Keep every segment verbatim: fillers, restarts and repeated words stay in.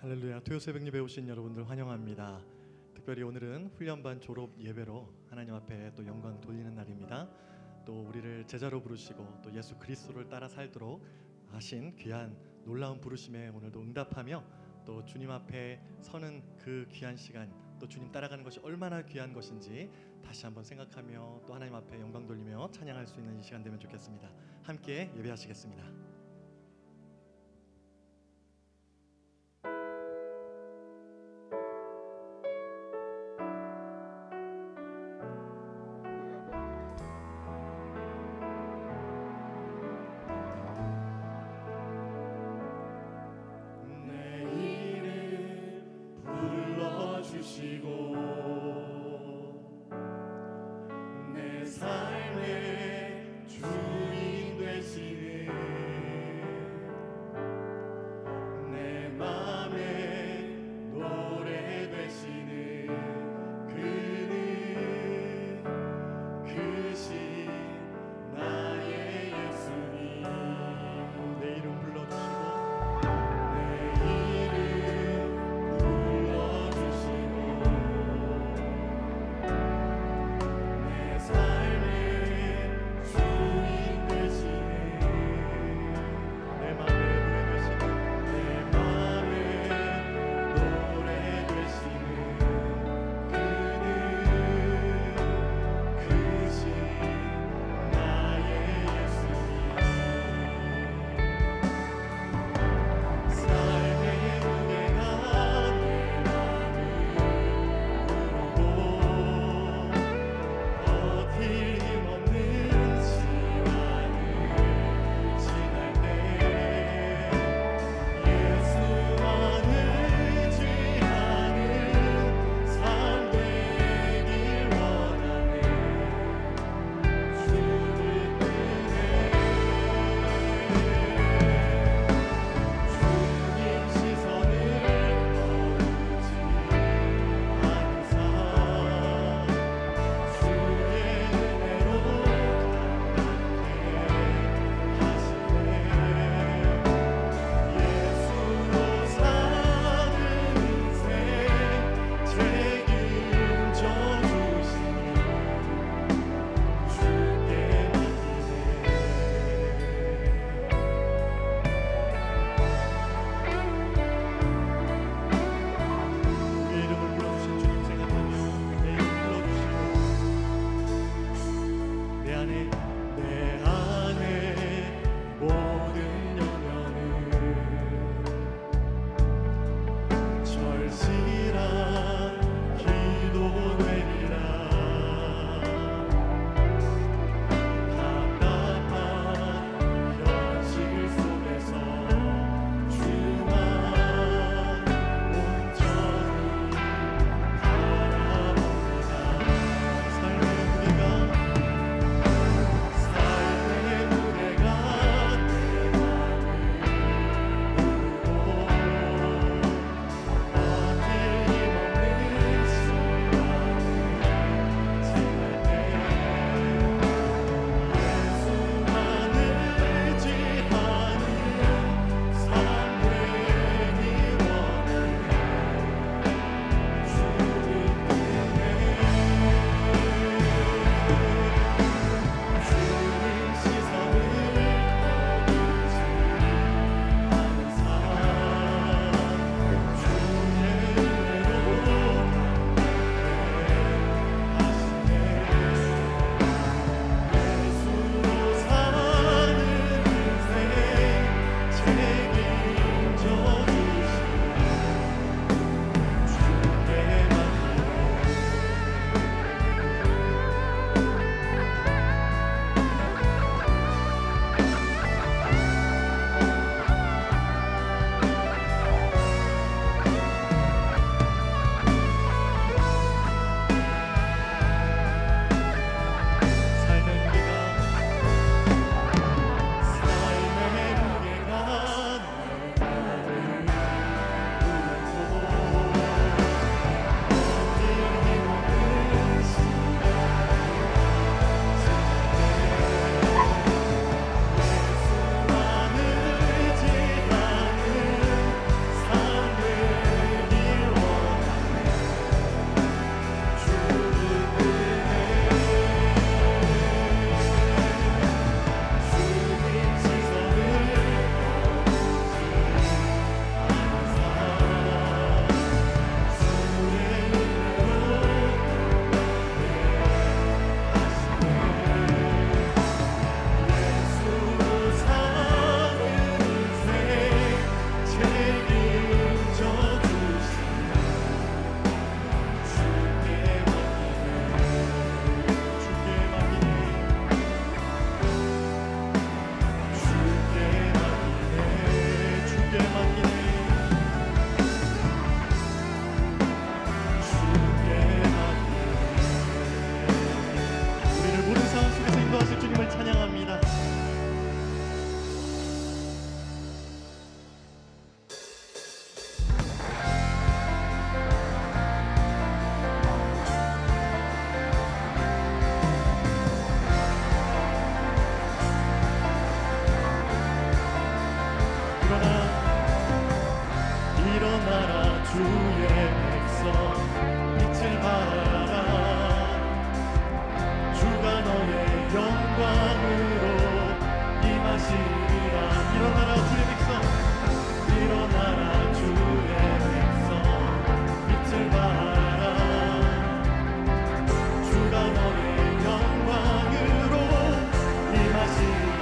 할렐루야. 토요 새벽 예배 오신 여러분들 환영합니다. 특별히 오늘은 훈련반 졸업 예배로 하나님 앞에 또 영광 돌리는 날입니다. 또 우리를 제자로 부르시고 또 예수 그리스도를 따라 살도록 하신 귀한 놀라운 부르심에 오늘도 응답하며 또 주님 앞에 서는 그 귀한 시간, 또 주님 따라가는 것이 얼마나 귀한 것인지 다시 한번 생각하며 또 하나님 앞에 영광 돌리며 찬양할 수 있는 이 시간 되면 좋겠습니다. 함께 예배하시겠습니다. 내 삶의 주인 되시는 일어나라 주의 백성 빛을 발하라. 주가 너의 영광으로 임하시리라. 일어나라 주의 백성, 일어나라 주의 백성 빛을 발하라. 주가 너의 영광으로 임하시리라.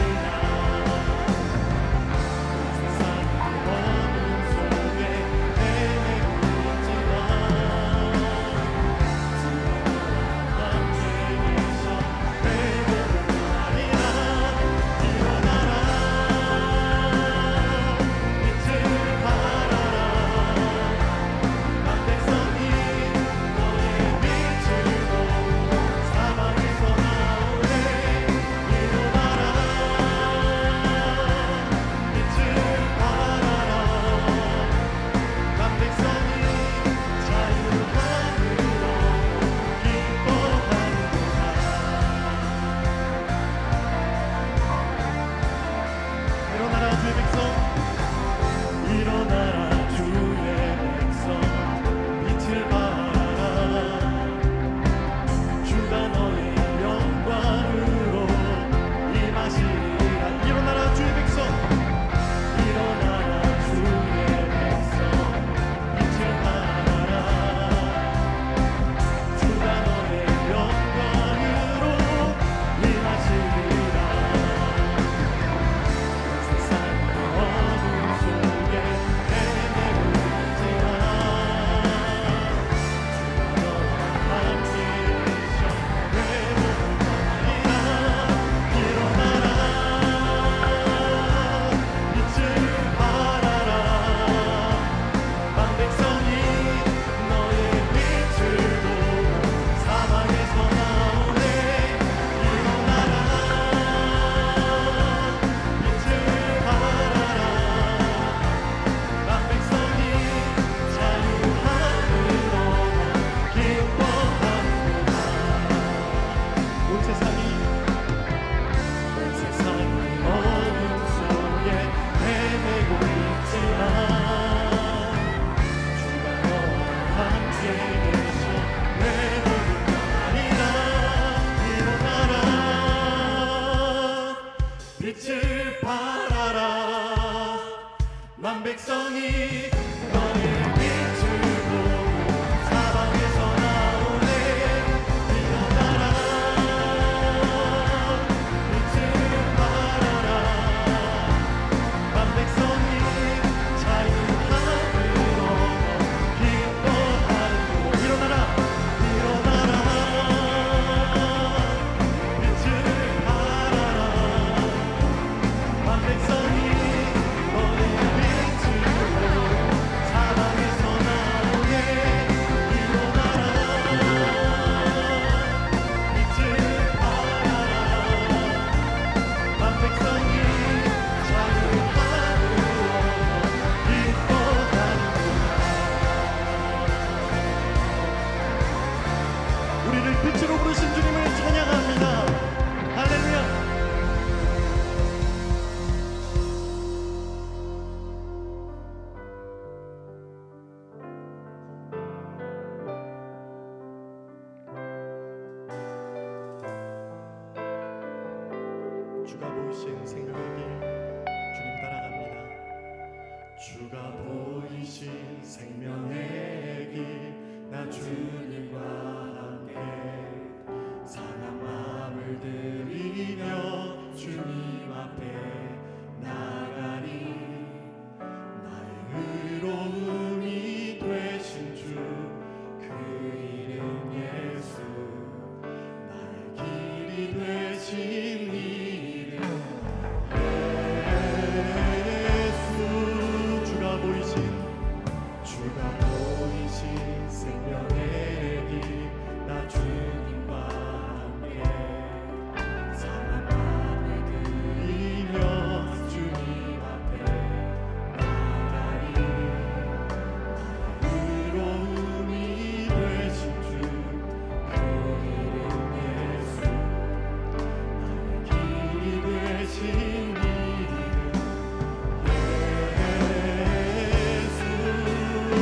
빛을 발하라. 만 백성이 너의 빛을 보고 사방에서 나오네. 일어나라 빛을 발하라. 만 백성이 자유하기로 기뻐하고. 일어나라 일어나라 빛을 발하라. 만 백성이 너의 빛을 보고 사방에서 나오네. 일어나라 빛을 발하라. 만 백성이 자유하고 기뻐하는구나. 우리를 빛으로 부르신 주님을 찬양합니다. 할렐루야. 주가 보이신 생명의 길, 주님 따라갑니다. 주가 보이신 생명의 길, 나 주님과 함께 상한 마음을 들이며 주님 앞에 나가리. 나의 의로움이 되신 주, 그 이름 예수. 나의 길이 되신 이름 예수. 주가 보이신 주가 보이신 생명의 길, 나 주님과 함께 상한 마음을 들이며 주님 앞에 나가리. 나의 의로움이 되신 주, 그 이름 예수. 나의 길이 되신 이름 예수.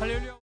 할렐루야.